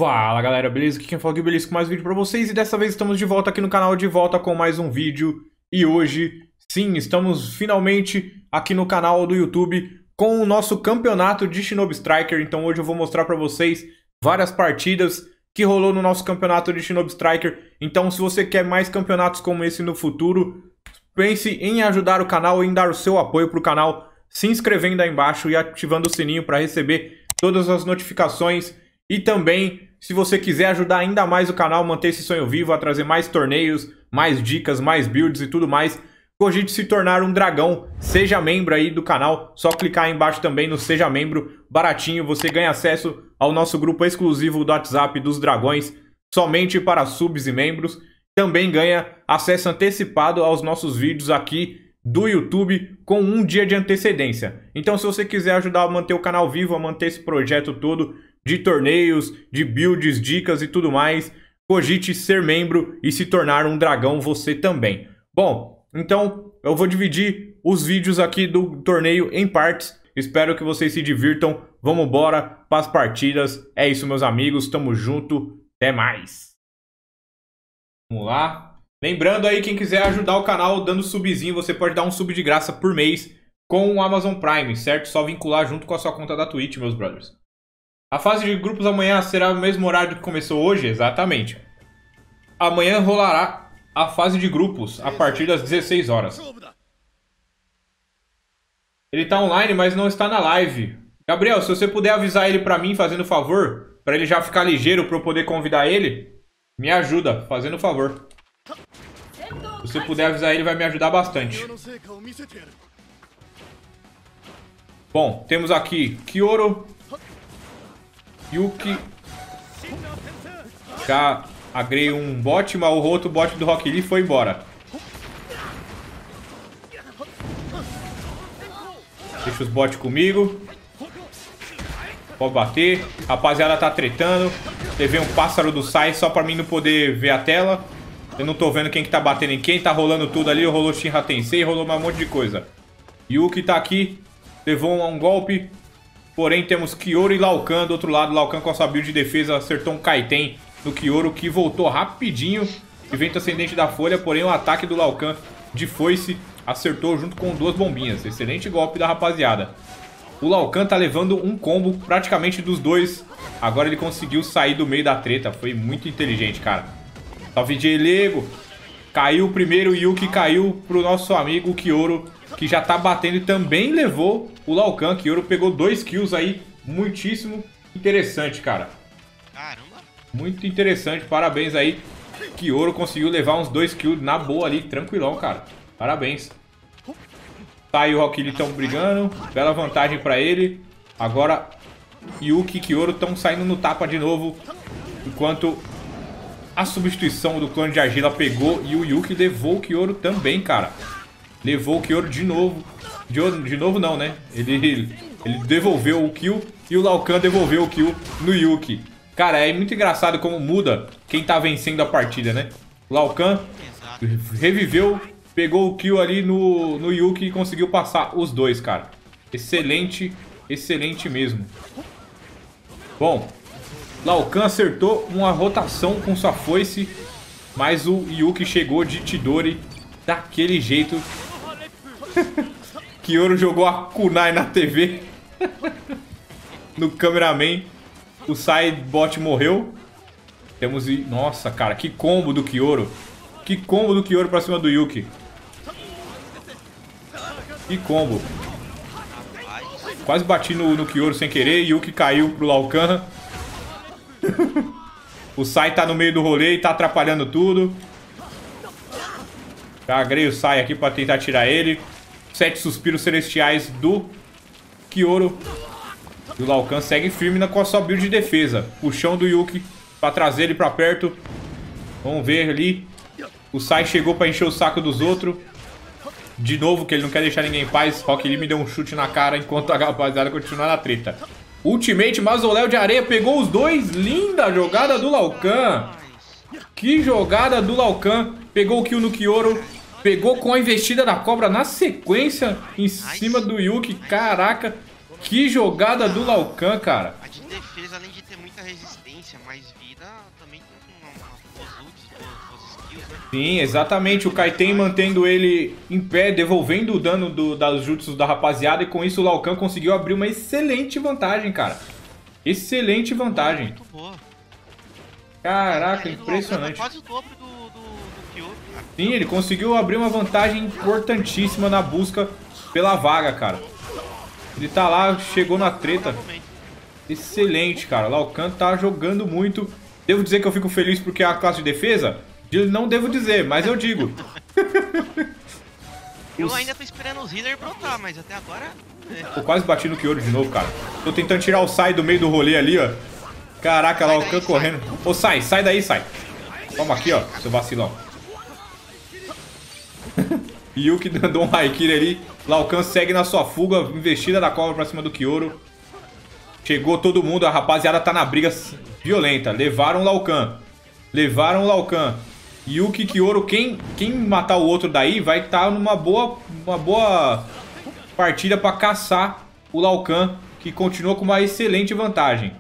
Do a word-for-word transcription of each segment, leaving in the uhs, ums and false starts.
Fala galera, beleza? Aqui quem fala aqui, beleza, com mais um vídeo pra vocês. E dessa vez estamos de volta aqui no canal, de volta com mais um vídeo. E hoje, sim, estamos finalmente aqui no canal do YouTube com o nosso campeonato de Shinobi Striker. Então hoje eu vou mostrar pra vocês várias partidas que rolou no nosso campeonato de Shinobi Striker. Então se você quer mais campeonatos como esse no futuro, pense em ajudar o canal, em dar o seu apoio pro canal, se inscrevendo aí embaixo e ativando o sininho para receber todas as notificações. E também, se você quiser ajudar ainda mais o canal, manter esse sonho vivo, a trazer mais torneios, mais dicas, mais builds e tudo mais, cogite se tornar um dragão. Seja membro aí do canal, só clicar aí embaixo também no Seja Membro, baratinho, você ganha acesso ao nosso grupo exclusivo do WhatsApp dos dragões, somente para subs e membros. Também ganha acesso antecipado aos nossos vídeos aqui do YouTube com um dia de antecedência. Então se você quiser ajudar a manter o canal vivo, a manter esse projeto todo de torneios, de builds, dicas e tudo mais, cogite ser membro e se tornar um dragão você também. Bom, então eu vou dividir os vídeos aqui do torneio em partes. Espero que vocês se divirtam. Vamos embora para as partidas. É isso, meus amigos. Tamo junto. Até mais. Vamos lá. Lembrando aí, quem quiser ajudar o canal dando subzinho, você pode dar um sub de graça por mês com o Amazon Prime, certo? Só vincular junto com a sua conta da Twitch, meus brothers. A fase de grupos amanhã será o mesmo horário que começou hoje? Exatamente. Amanhã rolará a fase de grupos a partir das dezesseis horas. Ele tá online, mas não está na live. Gabriel, se você puder avisar ele pra mim, fazendo favor, pra ele já ficar ligeiro pra eu poder convidar ele, me ajuda, fazendo favor. Se você puder avisar ele, vai me ajudar bastante. Bom, temos aqui Kyoro, Yuki. Já agrei um bot, mas o outro bot do Rock Lee foi embora. Deixa os bots comigo. Pode bater. Rapaziada tá tretando. Levei um pássaro do Sai só pra mim não poder ver a tela. Eu não tô vendo quem que tá batendo em quem. Tá rolando tudo ali. Rolou Shinra Tensei, rolou um monte de coisa. Yuki tá aqui. Levou um golpe. Porém, temos Kyoro e Liu Kang do outro lado. Liu Kang com a sua build de defesa acertou um Kaiten no Kyoro, que voltou rapidinho. E vento ascendente da folha, porém o ataque do Liu Kang de foice acertou junto com duas bombinhas. Excelente golpe da rapaziada. O Liu Kang tá levando um combo praticamente dos dois. Agora ele conseguiu sair do meio da treta. Foi muito inteligente, cara. Salve de Lego. Caiu o primeiro, Yuki caiu pro nosso amigo Kyoro, que já tá batendo e também levou o Liu Kang. Kyoro pegou dois kills aí, muitíssimo interessante, cara. Caramba. Muito interessante, parabéns aí. Kyoro conseguiu levar uns dois kills na boa ali, tranquilão, cara. Parabéns. Tá e o Rock Lee estão brigando, bela vantagem pra ele. Agora Yuki e Kyoro estão saindo no tapa de novo, enquanto a substituição do clone de argila pegou e o Yuki levou o Kyoro também, cara. Levou o Kyoro de novo. De, de novo não, né? Ele, ele devolveu o kill e o Liu Kang devolveu o kill no Yuki. Cara, é muito engraçado como muda quem tá vencendo a partida, né? O Liu Kang reviveu, pegou o kill ali no, no Yuki e conseguiu passar os dois, cara. Excelente, excelente mesmo. Bom, Liu Kang acertou uma rotação com sua foice, mas o Yuki chegou de Chidori daquele jeito. Kyoro jogou a kunai na T V. No cameraman. O Sidebot morreu. Temos... Nossa, cara, que combo do Kyoro. Que combo do Kyoro pra cima do Yuki. Que combo. Quase bati no, no Kyoro sem querer. Yuki caiu pro Liu Kang. O Sai tá no meio do rolê e tá atrapalhando tudo. Já agrei o Sai aqui pra tentar tirar ele. Sete suspiros celestiais do Kyoro. E o Liu Kang segue firme com a sua build de defesa. Puxão do Yuki pra trazer ele pra perto. Vamos ver ali. O Sai chegou pra encher o saco dos outros. De novo, que ele não quer deixar ninguém em paz. Rock Lee me deu um chute na cara enquanto a rapaziada continua na treta. Ultimate Mausoléu de Areia pegou os dois. Linda jogada do Liu Kang. Que jogada do Liu Kang. Pegou o kill no Kyoro. Pegou com a investida da cobra na sequência em cima do Yuki. Caraca, que jogada do Liu Kang, cara. A de defesa, além de ter muita resistência, resistência, mais vida, também tem os ults, os skills, né? Sim, exatamente. O Kaiten mantendo ele em pé, devolvendo o dano do, das jutsus da rapaziada. E com isso o Liu Kang conseguiu abrir uma excelente vantagem, cara. Excelente vantagem. Muito boa. Caraca, É, impressionante. É quase o dobro do, do, do Kyoto, cara. Sim, ele conseguiu abrir uma vantagem importantíssima na busca pela vaga, cara. Ele tá lá, chegou na treta. Excelente, cara. O Liu Kang tá jogando muito. Devo dizer que eu fico feliz porque é a classe de defesa? Não devo dizer, mas eu digo. Eu Os... ainda tô esperando os healers brotar, mas até agora... É. Eu quase bati no Kyoto de novo, cara. Tô tentando tirar o Sai do meio do rolê ali, ó. Caraca, lá o Khan correndo. Ô, Sai, sai daí, Sai. Toma aqui, ó, seu vacilão. Yuki dando um Haikiri ali. Liu Kang segue na sua fuga, investida da cobra pra cima do Kyoto. Chegou todo mundo, a rapaziada tá na briga violenta. Levaram o Liu Kang. Levaram o Liu Kang. Yuki e Kyoto, quem, quem matar o outro daí vai estar tá numa boa, uma boa partida pra caçar o Liu Kang, que continua com uma excelente vantagem.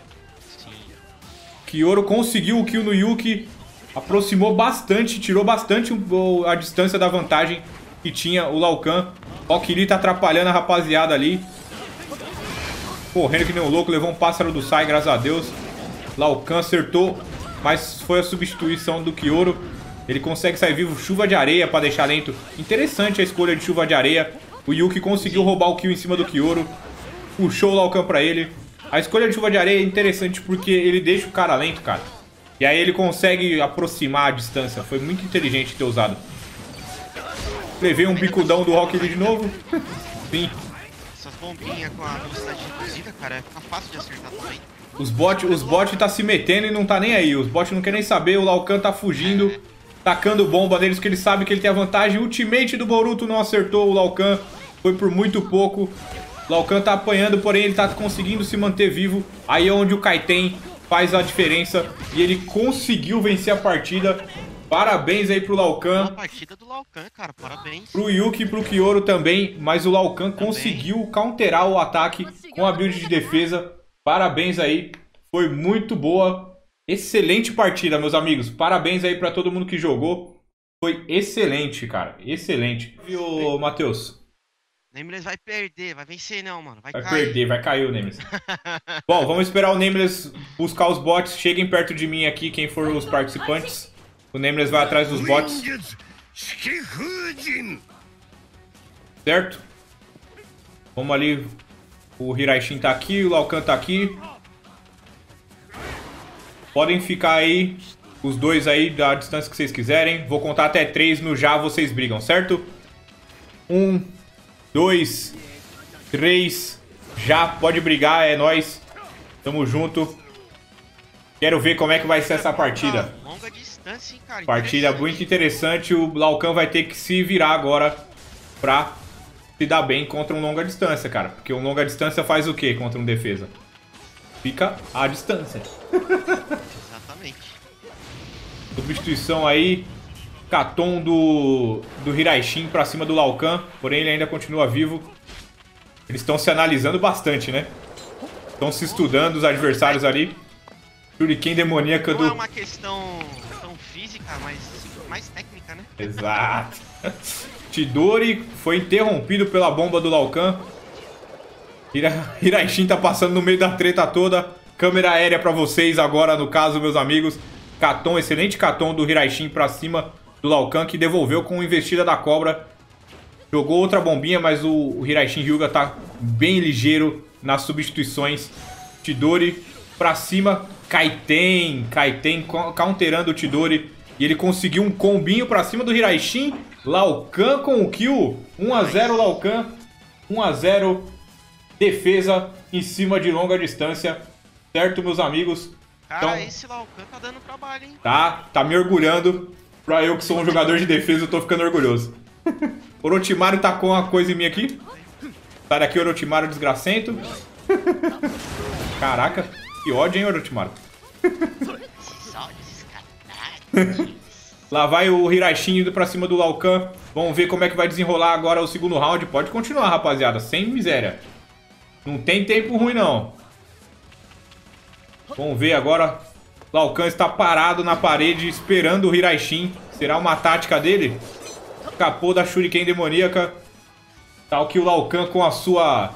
Kyoto conseguiu o kill no Yuki, aproximou bastante, tirou bastante a distância da vantagem que tinha o Liu Kang. O Kiri tá atrapalhando a rapaziada ali. Correndo que nem um louco, levou um pássaro do Sai, graças a Deus. Liu Kang acertou, mas foi a substituição do Kyoto. Ele consegue sair vivo, chuva de areia para deixar lento. Interessante a escolha de chuva de areia. O Yuki conseguiu roubar o kill em cima do Kyoto. Puxou o Liu Kang pra ele. A escolha de chuva de areia é interessante porque ele deixa o cara lento, cara. E aí ele consegue aproximar a distância. Foi muito inteligente ter usado. Levei um bicudão do Rock Lee de novo. Sim. Essas bombinhas com a velocidade reduzida, cara, fica fácil de acertar também. Os bots os bot tá se metendo e não tá nem aí. Os bots não querem nem saber. O Liu Kang tá fugindo. É. Tacando bomba neles porque ele sabe que ele tem a vantagem. O ultimate do Boruto não acertou o Liu Kang. Foi por muito pouco. Liu Kang tá apanhando, porém ele tá conseguindo se manter vivo. Aí é onde o Kaiten faz a diferença. E ele conseguiu vencer a partida. Parabéns aí pro Liu Kang. Boa partida do Liu Kang, cara. Parabéns. Pro Yuki e pro Kyoto também. Mas o Liu Kang conseguiu counterar o ataque com a build de defesa. Parabéns aí. Foi muito boa. Excelente partida, meus amigos. Parabéns aí pra todo mundo que jogou. Foi excelente, cara. Excelente. Viu, Matheus? Nameless vai perder, vai vencer não, mano. Vai, vai cair. perder, vai cair o Nameless. Bom, vamos esperar o Nameless buscar os bots. Cheguem perto de mim aqui, quem for os participantes. O Nameless vai atrás dos bots. Certo? Vamos ali. O Hiraishin tá aqui, o Liu Kang tá aqui. Podem ficar aí, os dois aí, da distância que vocês quiserem. Vou contar até três, no já vocês brigam, certo? Um... Dois, três, já, pode brigar, é nóis. Tamo junto. Quero ver como é que vai ser essa partida. Longa distância, hein, cara. Partida muito interessante. O Liu Kang vai ter que se virar agora pra se dar bem contra um longa distância, cara. Porque um longa distância faz o que contra um defesa? Fica à distância. Exatamente. Substituição aí. Katon do, do Hiraishin pra cima do Liu Kang, porém ele ainda continua vivo. Eles estão se analisando bastante, né? Estão se estudando os adversários ali. Shuriken demoníaca do... Não é uma questão tão física, mas mais técnica, né? Exato. Chidori foi interrompido pela bomba do Liu Kang. Hira... Hiraishin tá passando no meio da treta toda. Câmera aérea pra vocês agora, no caso, meus amigos. Katon, excelente Katon do Hiraishin pra cima do Liu Kang, que devolveu com investida da cobra. Jogou outra bombinha, mas o, o Hiraishin Hyuga tá bem ligeiro nas substituições. Chidori pra cima. Kaiten. Kaiten counterando o Chidori. E ele conseguiu um combinho pra cima do Hiraishin. Liu Kang com o kill. um a zero Liu Kang. um a zero. Defesa em cima de longa distância. Certo, meus amigos? Cara, então, esse Liu Kang tá dando trabalho, hein? Tá, tá me orgulhando. Pra eu que sou um jogador de defesa, eu tô ficando orgulhoso. Orochimaru tacou uma coisa em mim aqui. Sai daqui, Orochimaru desgracento. Caraca, que ódio, hein, Orochimaru? Lá vai o Hiraishin indo pra cima do Liu Kang. Vamos ver como é que vai desenrolar agora o segundo round. Pode continuar, rapaziada, sem miséria. Não tem tempo ruim, não. Vamos ver agora. Lao Kahn está parado na parede esperando o Hiraishin. Será uma tática dele? Escapou da Shuriken demoníaca. Tal que o Lao Kahn com a sua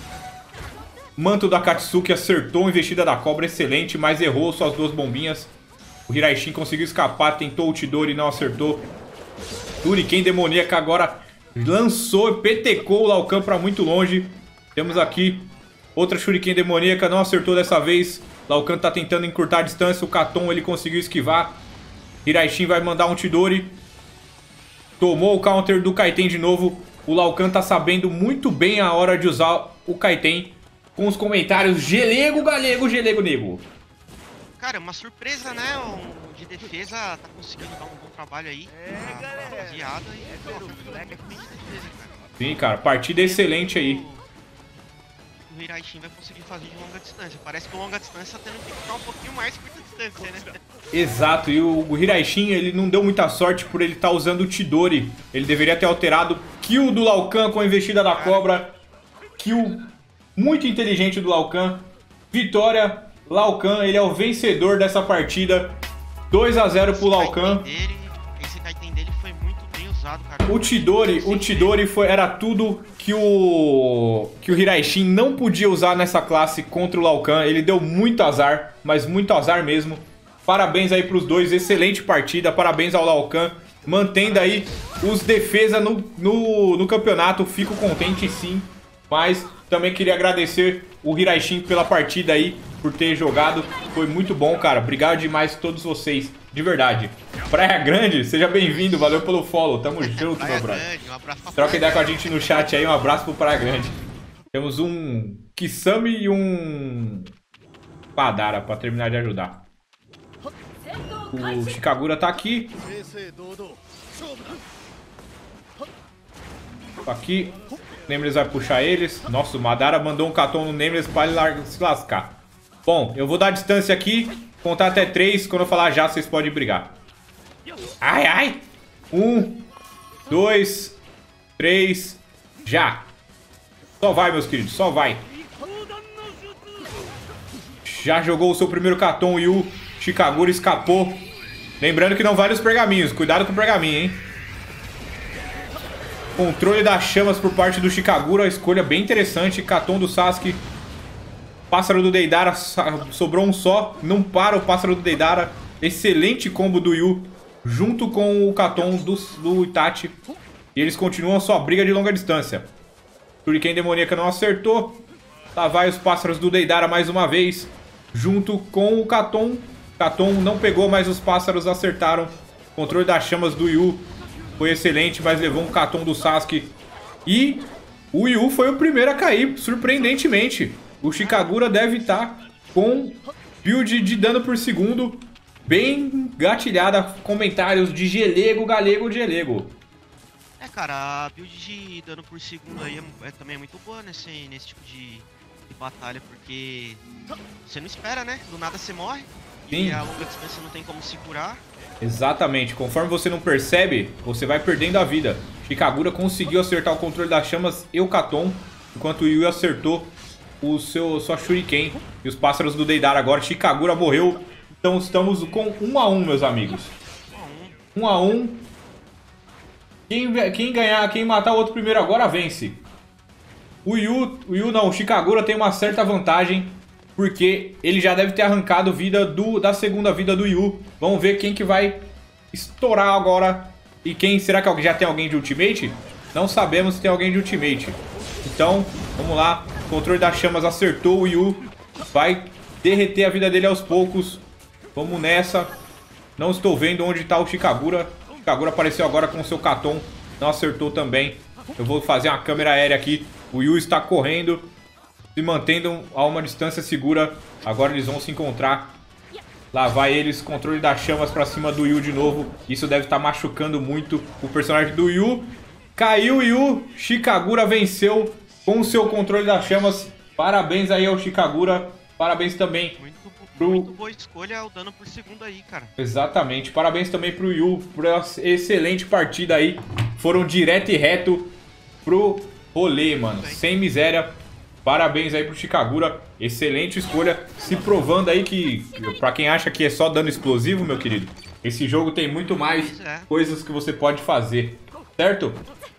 manto da Katsuki acertou a investida da cobra. Excelente, mas errou suas duas bombinhas. O Hiraishin conseguiu escapar, tentou o Chidori e não acertou. Shuriken demoníaca agora lançou e petecou o Lao Kahn para muito longe. Temos aqui outra Shuriken demoníaca, não acertou dessa vez. Lao Kahn tá tentando encurtar a distância. O Katon ele conseguiu esquivar. Hiraishin vai mandar um Chidori. Tomou o counter do Kaiten de novo. O Lao Kahn tá sabendo muito bem a hora de usar o Kaiten. Com os comentários gelego, galego, gelego, nego. Cara, uma surpresa, né? O de defesa tá conseguindo dar um bom trabalho aí. É, galera. Rapaziada, e é, pô, moleque é bem de defesa, cara. Sim, cara, partida excelente aí. O Hiraishin vai conseguir fazer de longa distância. Parece que o longa distância tá tendo que ficar um pouquinho mais curta distância, né? Exato, e o, o Hiraishin ele não deu muita sorte por ele estar tá usando o Chidori. Ele deveria ter alterado. Kill do Lao Kahn com a investida da cobra. Kill muito inteligente do Lao Kahn. Vitória, Lao Kahn, ele é o vencedor dessa partida. dois a zero pro Lao Kahn. Esse Kaiten dele foi muito bem usado, cara. O Chidori, o Chidori foi, era tudo que o que o Hiraishin não podia usar nessa classe contra o Lao Kahn. Ele deu muito azar, mas muito azar mesmo. Parabéns aí pros dois, excelente partida. Parabéns ao Lao Kahn, mantendo aí os defesa no, no, no campeonato. Fico contente sim, mas também queria agradecer o Hiraishin pela partida aí, por ter jogado. Foi muito bom, cara. Obrigado demais a todos vocês, de verdade. Praia Grande, seja bem-vindo, valeu pelo follow. Tamo junto, meu brother. Um Troca ideia com a gente no chat aí, um abraço pro Praia Grande. Temos um Kisame e um Padara pra terminar de ajudar. O Shikagura tá aqui. Tá aqui. Nemres vai puxar eles. Nossa, o Madara mandou um Katon no Nemres pra ele largar, se lascar. Bom, eu vou dar distância aqui. Contar até três. Quando eu falar já, vocês podem brigar. Ai, ai. Um, dois, três, já. Só vai, meus queridos, só vai. Já jogou o seu primeiro Katon e o Shikagura escapou. Lembrando que não vale os pergaminhos. Cuidado com o pergaminho, hein. Controle das chamas por parte do Shikagura. Escolha bem interessante. Katon do Sasuke. Pássaro do Deidara. Sobrou um só. Não para o Pássaro do Deidara. Excelente combo do Yu. Junto com o Katon do, do Itachi. E eles continuam a sua briga de longa distância. Shuriken demoníaca não acertou. Lá vai os Pássaros do Deidara mais uma vez. Junto com o Katon. Katon não pegou, mas os Pássaros acertaram. Controle das chamas do Yu foi excelente, mas levou um Katon do Sasuke. E o Yu foi o primeiro a cair, surpreendentemente. O Shikagura deve estar com build de dano por segundo bem gatilhada. Comentários de gelego, galego, gelego. É, cara, a build de dano por segundo aí é, é também muito boa nesse, nesse tipo de, de batalha, porque você não espera, né? Do nada você morre. Sim. E a longa distância não tem como segurar. Exatamente, conforme você não percebe, você vai perdendo a vida. Shikagura conseguiu acertar o controle das chamas e o Katon, enquanto o Yu acertou o seu, sua Shuriken. E os Pássaros do Deidara agora. Shikagura morreu. Então estamos com um a um, meus amigos. um a um. Quem, quem ganhar, quem matar o outro primeiro agora vence. O Yu, o Yu não, o Shikagura tem uma certa vantagem, porque ele já deve ter arrancado vida do, da segunda vida do Yu. Vamos ver quem que vai estourar agora. E quem, será que já tem alguém de Ultimate? Não sabemos se tem alguém de Ultimate. Então, vamos lá. O controle das chamas acertou o Yu. Vai derreter a vida dele aos poucos. Vamos nessa. Não estou vendo onde está o Shikagura. O Shikagura apareceu agora com o seu Katon. Não acertou também. Eu vou fazer uma câmera aérea aqui. O Yu está correndo, se mantendo a uma distância segura. Agora eles vão se encontrar. Lá vai eles, controle das chamas pra cima do Yu de novo. Isso deve estar machucando muito o personagem do Yu. Caiu o Yu, Shikagura venceu com o seu controle das chamas. Parabéns aí ao Shikagura. Parabéns também Muito, pro... muito boa escolha o dano por segundo aí, cara. Exatamente, parabéns também pro Yu por essa excelente partida aí. Foram direto e reto pro rolê, mano, sem miséria. Parabéns aí pro Chikagura, excelente escolha, se provando aí que, pra quem acha que é só dano explosivo, meu querido, esse jogo tem muito mais Pois é. coisas que você pode fazer, certo?